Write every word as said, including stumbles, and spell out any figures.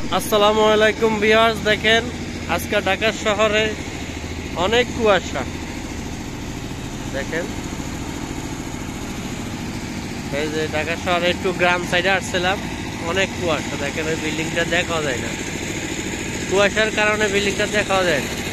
আসসালামু আলাইকুম ভিউয়ার্স, দেখেন আজকে ঢাকা শহরে অনেক কুয়াশা। দেখেন এই যে ঢাকা শহরে একটু গ্রাম সাইডে আসছিলাম, অনেক কুয়াশা। দেখেন ওই বিল্ডিংটা দেখা যায় না, কুয়াশার কারণে বিল্ডিংটা দেখা যায় না।